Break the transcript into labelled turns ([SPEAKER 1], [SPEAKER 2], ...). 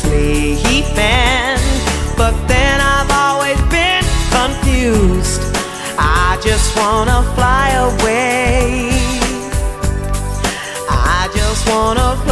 [SPEAKER 1] sleeping, but then I've always been confused. I just wanna fly away. I just wanna fly